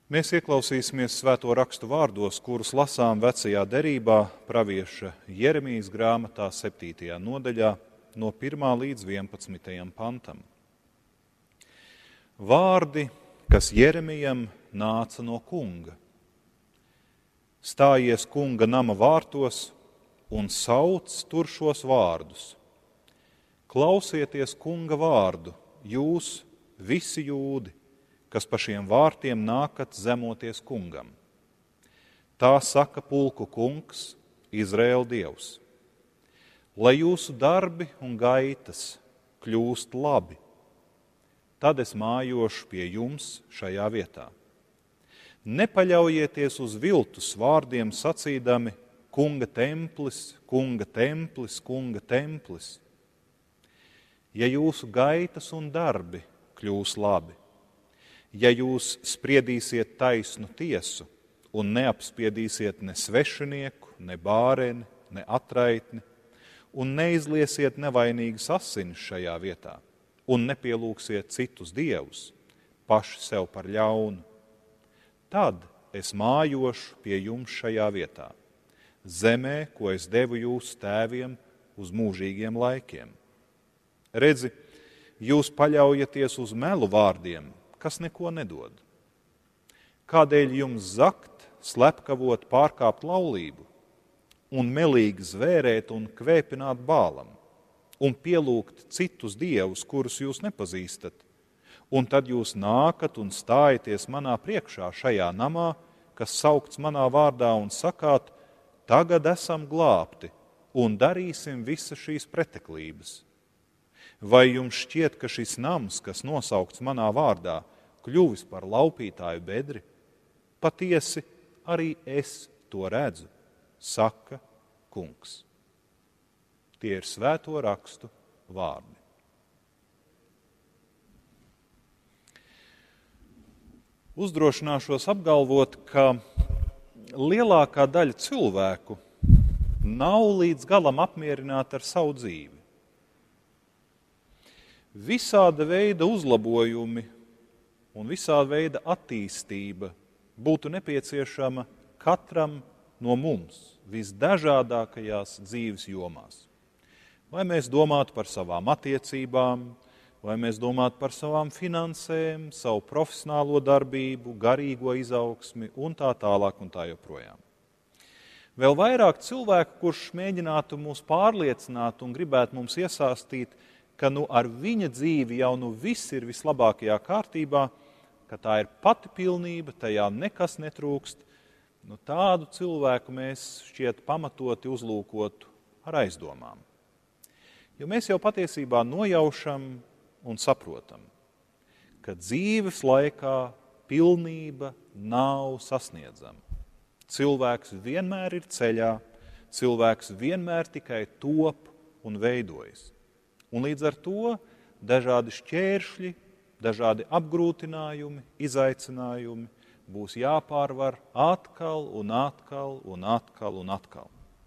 Mēs ieklausīsimies svēto rakstu vārdos, kurus lasām vecajā derībā pravieša Jeremijas grāmatā 7. nodaļā no 1. līdz 11. pantam. Vārdi, kas Jeremijam nāca no kunga. Stājies kunga nama vārtos un sauc tur šos vārdus. Klausieties kunga vārdu, jūs visi jūdi, kas pa šiem vārtiem nākat zemoties kungam. Tā saka pulku kungs, Izraēla Dievs. Lai jūsu darbi un gaitas kļūst labi, tad es mājošu pie jums šajā vietā. Nepaļaujieties uz viltus vārdiem sacīdami kunga templis, kunga templis, kunga templis. Ja jūsu gaitas un darbi kļūs labi, ja jūs spriedīsiet taisnu tiesu un neapspiedīsiet ne svešinieku, ne bāreni, ne atraitni, un neizliesiet nevainīgas asinis šajā vietā, un nepielūksiet citus dievus, paši sev par ļaunu, tad es mājošu pie jums šajā vietā, zemē, ko es devu jūsu tēviem uz mūžīgiem laikiem. Redzi, jūs paļaujaties uz melu vārdiem, kas neko nedod. Kādēļ jums zakt, slepkavot, pārkāpt laulību, un melīgi zvērēt un kvēpināt bālam, un pielūgt citus dievus, kurus jūs nepazīstat, un tad jūs nākat un stājaties manā priekšā šajā namā, kas saukts manā vārdā, un sakāt, tagad esam glābti, un darīsim visas šīs preteklības. Vai jums šķiet, ka šis nams, kas nosaukts manā vārdā, kļuvis par laupītāju bedri? Patiesi, arī es to redzu, saka kungs. Tie ir svēto rakstu vārdi. Uzdrošināšos apgalvot, ka lielākā daļa cilvēku nav līdz galam apmierināti ar savu dzīvi. Visāda veida uzlabojumi un visāda veida attīstība būtu nepieciešama katram no mums visdažādākajās dzīves jomās. Vai mēs domātu par savām attiecībām, vai mēs domātu par savām finansēm, savu profesionālo darbību, garīgo izaugsmi un tā tālāk un tā joprojām. Vēl vairāk cilvēku, kurš mēģinātu mūs pārliecināt un gribētu mums iesāstīt, ka ar viņa dzīvi jau viss ir vislabākajā kārtībā, ka tā ir pati pilnība, tajā nekas netrūkst, tādu cilvēku mēs šķiet pamatoti uzlūkotu ar aizdomām. Jo mēs jau patiesībā nojaušam un saprotam, ka dzīves laikā pilnība nav sasniedzama. Cilvēks vienmēr ir ceļā, cilvēks vienmēr tikai top un veidojas. Un līdz ar to dažādi šķēršļi, dažādi apgrūtinājumi, izaicinājumi būs jāpārvar atkal un atkal un atkal un atkal.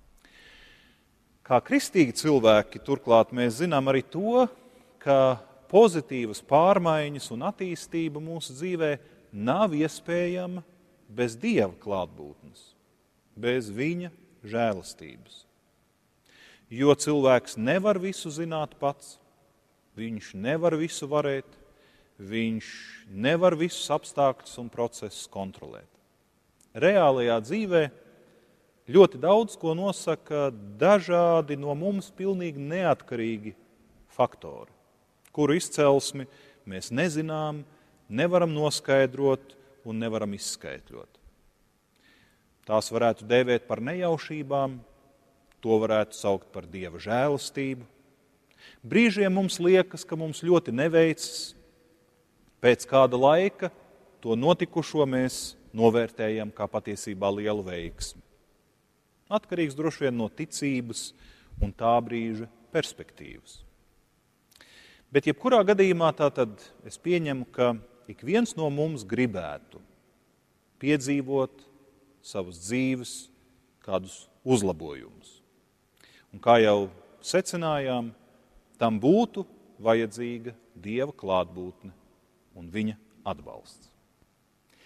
Kā kristīgi cilvēki, turklāt mēs zinām arī to, ka pozitīvas pārmaiņas un attīstība mūsu dzīvē nav iespējama bez Dieva klātbūtnes, bez viņa žēlastības. Jo cilvēks nevar visu zināt pats, viņš nevar visu varēt, viņš nevar visus apstākļus un procesus kontrolēt. Reālajā dzīvē ļoti daudz ko nosaka dažādi no mums pilnīgi neatkarīgi faktori, kuru izcelsmi mēs nezinām, nevaram noskaidrot un nevaram izskaidrot. Tās varētu dēvēt par nejaušībām, to varētu saukt par Dieva žēlastību. Brīžiem mums liekas, ka mums ļoti neveicas, pēc kāda laika to notikušo mēs novērtējam kā patiesībā lielu veiksmi. Atkarīgs droši vien no ticības un tā brīža perspektīvas. Bet jebkurā gadījumā tātad es pieņemu, ka ik viens no mums gribētu piedzīvot savas dzīves kādus uzlabojumus. Un kā jau secinājām, tam būtu vajadzīga Dieva klātbūtne un viņa atbalsts.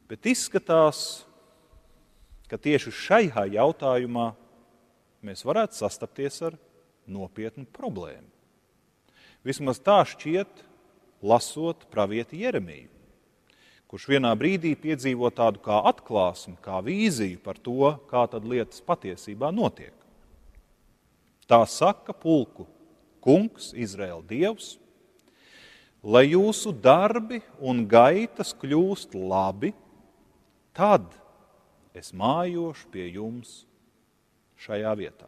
Bet izskatās, ka tieši šajā jautājumā mēs varētu sastapties ar nopietnu problēmu. Vismaz tā šķiet, lasot pravieti Jeremiju, kurš vienā brīdī piedzīvo tādu kā atklāsmi, kā vīziju par to, kā tad lietas patiesībā notiek. Tā saka pulku kungs, Izraēla Dievs, lai jūsu darbi un gaitas kļūst labi, tad es mājošu pie jums šajā vietā.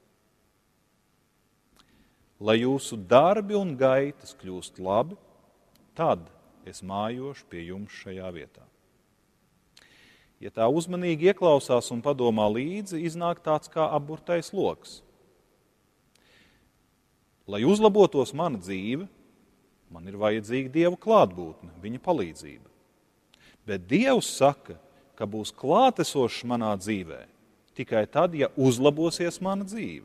Lai jūsu darbi un gaitas kļūst labi, tad es mājošu pie jums šajā vietā. Ja tā uzmanīgi ieklausās un padomā līdzi, iznāk tāds kā apburtais loks. Lai uzlabotos mana dzīve, man ir vajadzīga Dieva klātbūtne, viņa palīdzība. Bet Dievs saka, ka būs klātesošs manā dzīvē tikai tad, ja uzlabosies mana dzīve.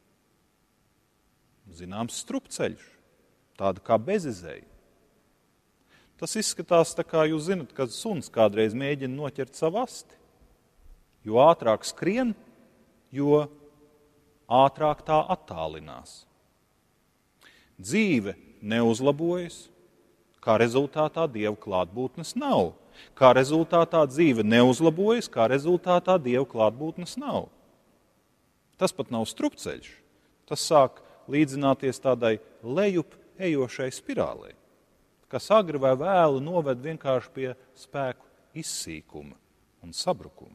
Zināms strupceļš, tāda kā bezizēja. Tas izskatās tā kā jūs zinat, kad suns kādreiz mēģina noķert savu asti. Jo ātrāk skrien, jo ātrāk tā attālinās. Dzīve neuzlabojas, kā rezultātā Dieva klātbūtnes nav. Kā rezultātā dzīve neuzlabojas, kā rezultātā Dieva klātbūtnes nav. Tas pat nav strupceļš. Tas sāk līdzināties tādai lejup ejošai spirālei, kas agri vai vēlu noved vienkārši pie spēku izsīkuma un sabrukuma.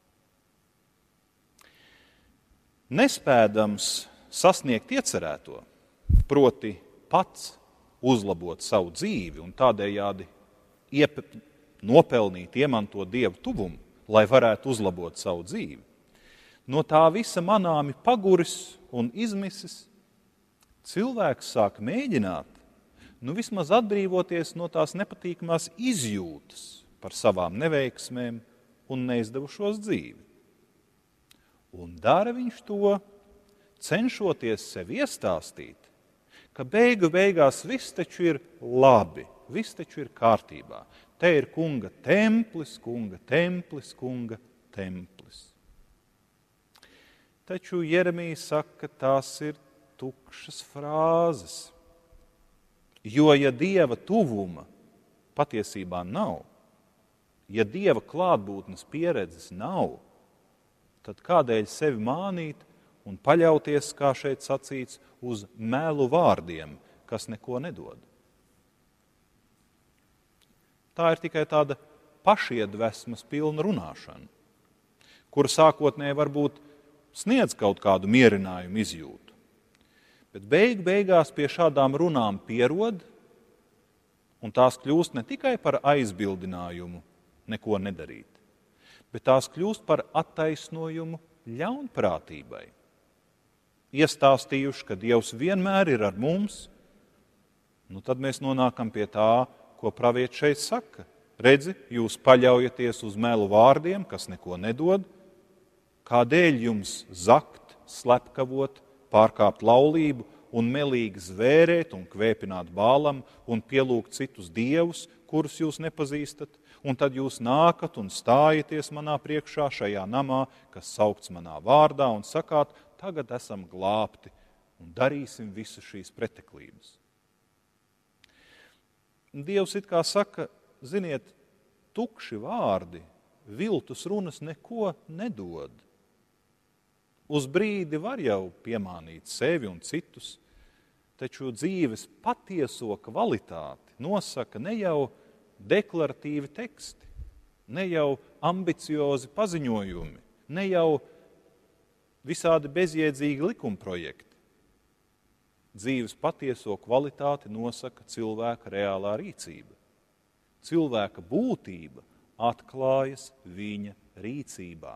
Nespēdams sasniegt iecerēto, proti pats uzlabot savu dzīvi un tādējādi nopelnīt, iemantot Dievu tuvumu, lai varētu uzlabot savu dzīvi. No tā visa manāmi paguris un izmisis cilvēks sāk mēģināt vismaz atbrīvoties no tās nepatīkamās izjūtas par savām neveiksmēm un neizdevušos dzīvi. Un dara viņš to, cenšoties sev iestāstīt, ka beigās viss taču ir labi, viss taču ir kārtībā. Te ir kunga templis, kunga templis, kunga templis. Taču Jeremija saka, ka tās ir tukšas frāzes. Jo, ja Dieva tuvuma patiesībā nav, ja Dieva klātbūtnes pieredzes nav, tad kādēļ sevi mānīt un paļauties, kā šeit sacīts, uz melu vārdiem, kas neko nedod? Tā ir tikai tāda pašiedvesmas pilna runāšana, kura sākotnēji varbūt sniedz kaut kādu mierinājumu izjūtu. Bet beigās pie šādām runām pierod, un tās kļūst ne tikai par aizbildinājumu neko nedarīt, bet tās kļūst par attaisnojumu ļaunprātībai. Iestāstījuši, ka Dievs vienmēr ir ar mums, tad mēs nonākam pie tā, ko pravietis šeit saka. Redzi, jūs paļaujaties uz melu vārdiem, kas neko nedod, kādēļ jums zakt, slepkavot, pārkāpt laulību un melīgi zvērēt un kvēpināt bālam un pielūgt citus dievus, kurus jūs nepazīstat, un tad jūs nākat un stājaties manā priekšā šajā namā, kas saukts manā vārdā, un sakāt, tagad esam glābti un darīsim visu šīs preteklības. Dievs it kā saka, ziniet, tukši vārdi, viltus runas neko nedod. Uz brīdi var jau piemānīt sevi un citus, taču dzīves patieso kvalitāti nosaka ne jau deklaratīvi teksti, ne jau ambiciozi paziņojumi, ne jau visādi bezjēdzīgi likumprojekti. Dzīves patieso kvalitāti nosaka cilvēka reālā rīcība. Cilvēka būtība atklājas viņa rīcībā.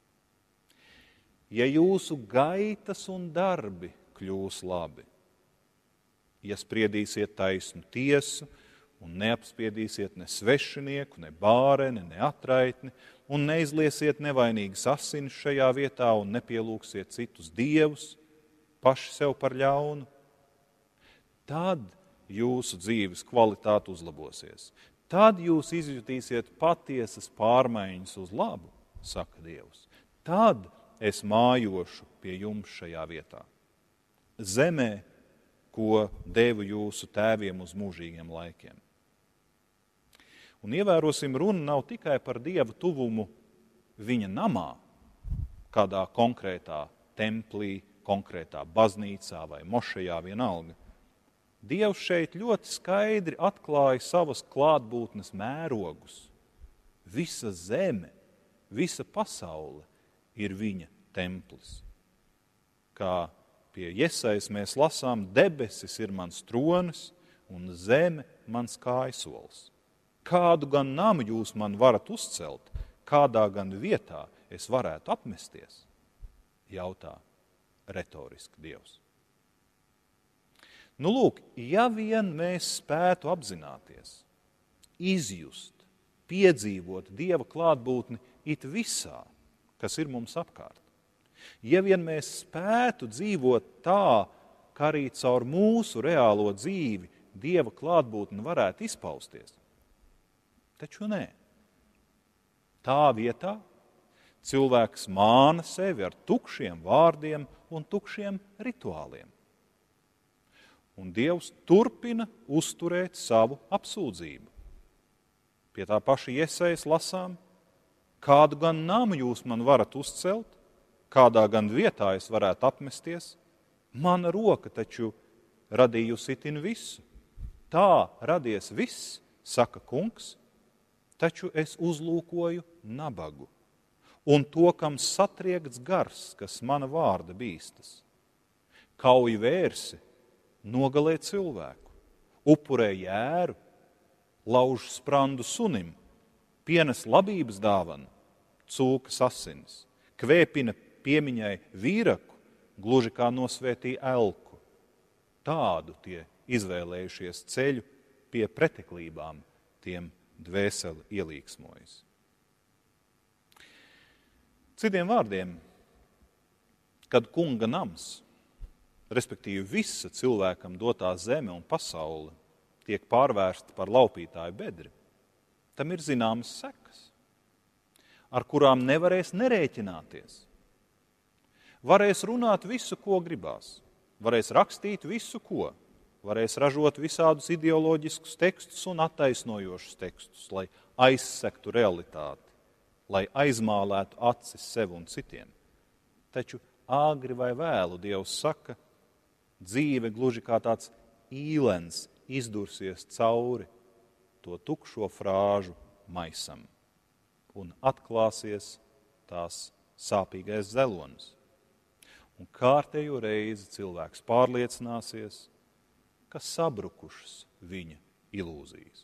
Ja jūsu gaitas un darbi kļūs labi, ja spriedīsiet taisnu tiesu un neapspiedīsiet ne svešinieku, ne bāreni, ne atraitni, un neizliesiet nevainīgas asinis šajā vietā un nepielūksiet citus dievus, paši sev par ļaunu, tad jūsu dzīves kvalitāte uzlabosies. tad jūs izjutīsiet patiesas pārmaiņas uz labu, saka Dievs. Tad es mājošu pie jums šajā vietā. Zemē, ko devu jūsu tēviem uz mūžīgiem laikiem. Un ievērosim, runa nav tikai par Dieva tuvumu viņa namā, kādā konkrētā templī, konkrētā baznīcā vai mošajā vienalga. Dievs šeit ļoti skaidri atklāja savas klātbūtnes mērogus. Visa zeme, visa pasaule ir viņa templis. Kā pie Jesajas mēs lasām, debesis ir mans tronis un zeme mans kājasolis. Kādu gan namu jūs man varat uzcelt, kādā gan vietā es varētu apmesties? Jautā retoriski Dievs. Nu lūk, ja vien mēs spētu apzināties, izjust, piedzīvot Dieva klātbūtni it visā, kas ir mums apkārt, ja vien mēs spētu dzīvot tā, ka arī caur mūsu reālo dzīvi Dieva klātbūtne varētu izpausties, taču nē. Tā vietā cilvēks māna sevi ar tukšiem vārdiem un tukšiem rituāliem. Un Dievs turpina uzturēt savu apsūdzību. Pie tā paša Jesajas lasām, kādu gan namu jūs man varat uzcelt, kādā gan vietā es varētu apmesties, mana roka taču radījusi itin visu. Tā radies viss, saka kungs, taču es uzlūkoju nabagu un to, kam satriekts gars, kas mana vārda bīstas. Kauj vērsi, nogalē cilvēku, upurē jēru, lauž sprandu sunim, pienes labības dāvanu, cūkas asinis, kvēpina piemiņai vīraku, gluži kā nosvētīja elku. Tādu tie izvēlējušies ceļu pie preteklībām, tiem dvēseli ielīksmojas. Citiem vārdiem, kad kunga nams, respektīvi visa cilvēkam dotā zeme un pasaule, tiek pārvērsta par laupītāju bedri, tam ir zināmas sekas, ar kurām nevarēs nerēķināties. Varēs runāt visu, ko gribās, varēs rakstīt visu, ko, varēs ražot visādus ideoloģiskus tekstus un attaisnojošus tekstus, lai aizsektu realitāti, lai aizmālētu acis sev un citiem. Taču āgri vai vēlu Dievs saka, dzīve gluži kā tāds īlens izdursies cauri to tukšo frāžu maisam un atklāsies tās sāpīgais zelonis. Un kārtējo reizi cilvēks pārliecināsies, ka sabrukušas viņa ilūzijas.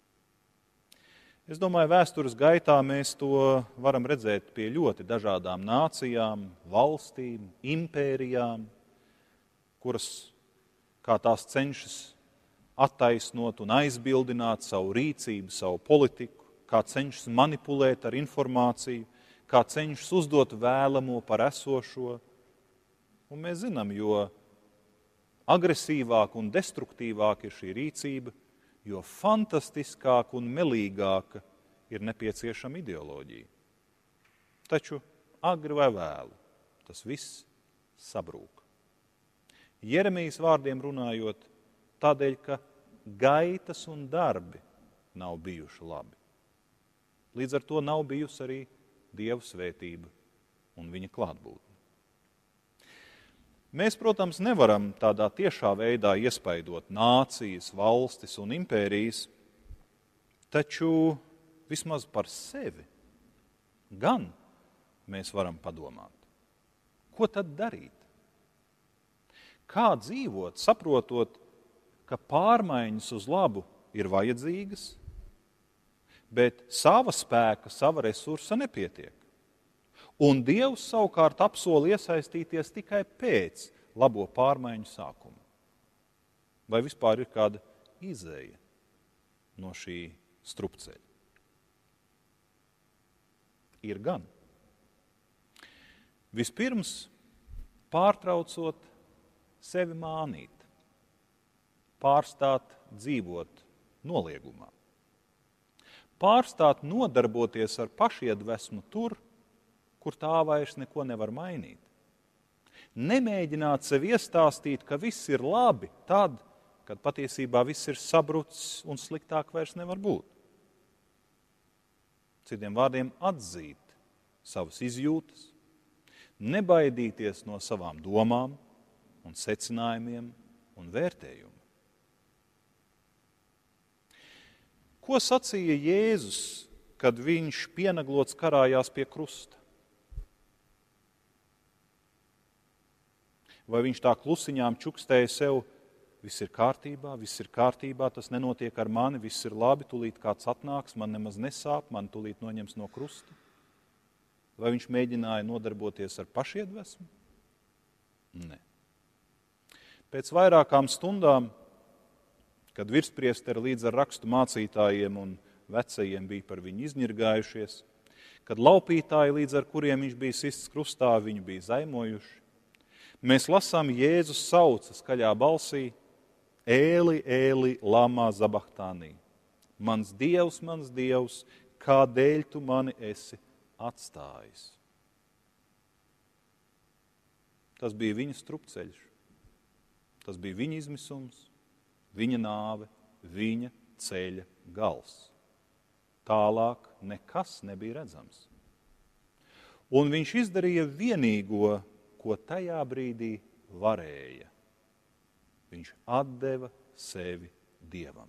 Es domāju, vēstures gaitā mēs to varam redzēt pie ļoti dažādām nācijām, valstīm, impērijām, kuras, kā tās cenšas attaisnot un aizbildināt savu rīcību, savu politiku, kā cenšas manipulēt ar informāciju, kā cenšas uzdot vēlamo par esošo. Un mēs zinām, jo agresīvāka un destruktīvāka ir šī rīcība, jo fantastiskāka un melīgāka ir nepieciešama ideoloģija. Taču agri vai vēlu tas viss sabrūk. Jeremijas vārdiem runājot, tādēļ, ka gaitas un darbi nav bijuši labi. Līdz ar to nav bijusi arī Dieva svētība un viņa klātbūtne. Mēs, protams, nevaram tādā tiešā veidā iespaidot nācijas, valstis un impērijas, taču vismaz par sevi gan mēs varam padomāt. Ko tad darīt? Kā dzīvot, saprotot, ka pārmaiņas uz labu ir vajadzīgas, bet sava spēka, sava resursa nepietiek? Un Dievs savukārt apsola iesaistīties tikai pēc labo pārmaiņu sākuma. Vai vispār ir kāda izēja no šī strupceļa? Ir gan. Vispirms pārtraucot sevi mānīt, pārstāt dzīvot noliegumā. pārstāt nodarboties ar pašiedvesmu tur, kur tā vairs neko nevar mainīt. Nemēģināt sev iestāstīt, ka viss ir labi tad, kad patiesībā viss ir sabrucis un sliktāk vairs nevar būt. Citiem vārdiem atzīt savas izjūtas, nebaidīties no savām domām un secinājumiem un vērtējumu. Ko sacīja Jēzus, kad viņš pienaglots karājās pie krusta? Vai viņš tā klusiņām čukstēja sev, viss ir kārtībā, tas nenotiek ar mani, viss ir labi, tūlīt kāds atnāks, man nemaz nesāp, man tūlīt noņems no krusta? Vai viņš mēģināja nodarboties ar pašiedvesmu? Nē. Pēc vairākām stundām, kad virspriesteri līdz ar rakstu mācītājiem un vecajiem bija par viņu izņirgājušies, kad laupītāji, līdz ar kuriem viņš bija sists krustā, viņu bija zaimojuši, mēs lasām, Jēzus sauca skaļā balsī: Ēli, ēli, lama sabachthani. Mans Dievs, kādēļ tu mani esi atstājis? Tas bija viņa strupceļš. Tas bija viņa izmisums, viņa nāve, viņa ceļa gals. Tālāk nekas nebija redzams. Un viņš izdarīja vienīgo, ko tajā brīdī varēja. Viņš atdeva sevi Dievam.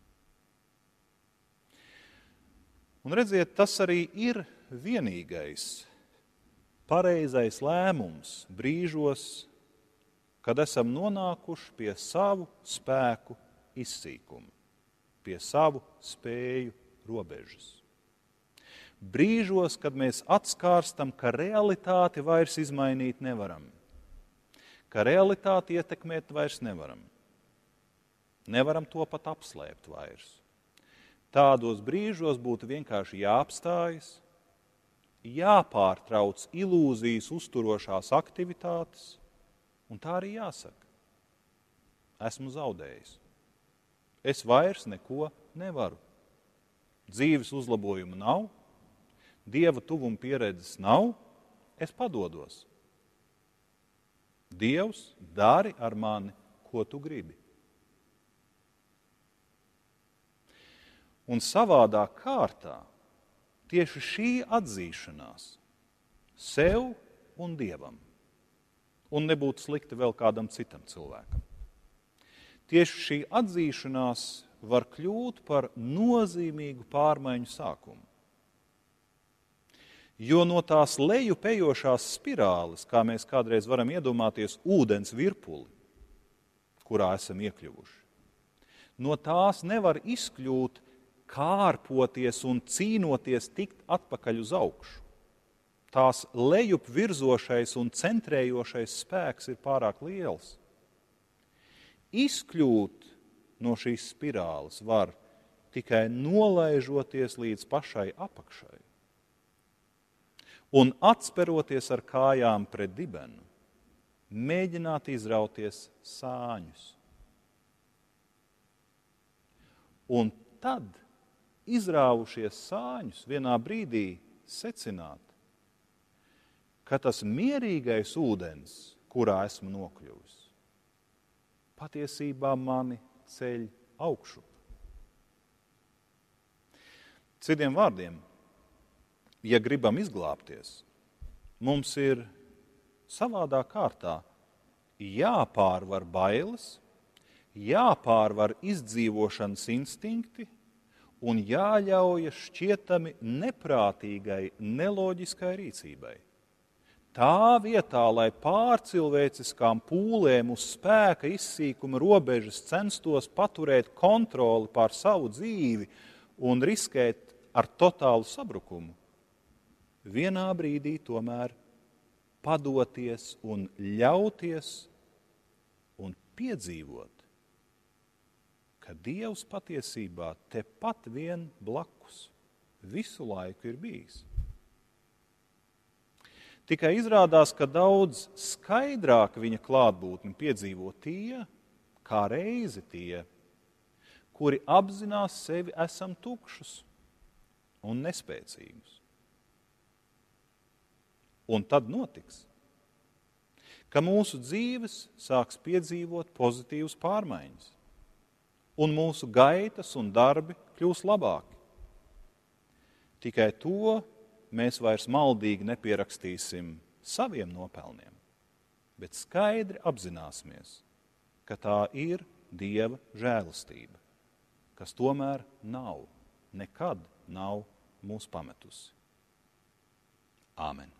Un redziet, tas arī ir vienīgais pareizais lēmums brīžos, kad esam nonākuši pie savu spēku izsīkuma, pie savu spēju robežas. Brīžos, kad mēs atskārstam, ka realitāti vairs izmainīt nevaram, ka realitāti ietekmēt vairs nevaram. Nevaram to pat apslēpt vairs. Tādos brīžos būtu vienkārši jāapstājas, jāpārtrauc ilūzijas uzturošās aktivitātes, un tā arī jāsaka: esmu zaudējis. Es vairs neko nevaru. Dzīves uzlabojumu nav, Dieva tuvuma pieredzes nav, es padodos. Dievs, dari ar mani, ko tu gribi. Un savādā kārtā tieši šī atzīšanās sev un Dievam, un nebūtu slikti vēl kādam citam cilvēkam, tieši šī atzīšanās var kļūt par nozīmīgu pārmaiņu sākumu. Jo no tās lejup ejošās spirāles, kā mēs kādreiz varam iedomāties ūdens virpuli, kurā esam iekļuvuši, no tās nevar izkļūt kārpoties un cīnoties tikt atpakaļ uz augšu. Tās lejup virzošais un centrējošais spēks ir pārāk liels. Izkļūt no šīs spirāles var tikai nolaižoties līdz pašai apakšai un atsperoties ar kājām pret dibenu, mēģināt izrauties sāņus. Un tad, izrāvušies sāņus, vienā brīdī secināt, ka tas mierīgais ūdens, kurā esmu nokļuvis, patiesībā mani ceļ augšu. Citiem vārdiem, ja gribam izglābties, mums ir savādā kārtā jāpārvar bailes, jāpārvar izdzīvošanas instinkti un jāļaujas šķietami neprātīgai, neloģiskai rīcībai. Tā vietā, lai pārcilvēciskām pūlēm uz spēka izsīkuma robežas censtos paturēt kontroli pār savu dzīvi un riskēt ar totālu sabrukumu, vienā brīdī tomēr padoties un ļauties un piedzīvot, ka Dievs patiesībā tepat vien blakus visu laiku ir bijis. Tikai izrādās, ka daudz skaidrāk viņa klātbūtni piedzīvo tie, kā reizi tie, kuri apzinās sevi esam tukšus, un nespēcīgus. Un tad notiks, ka mūsu dzīves sāks piedzīvot pozitīvas pārmaiņas, un mūsu gaitas un darbi kļūs labāki. Tikai to mēs vairs maldīgi nepierakstīsim saviem nopelniem, bet skaidri apzināsimies, ka tā ir Dieva žēlastība, kas tomēr nekad nav mūs pametusi. Āmen.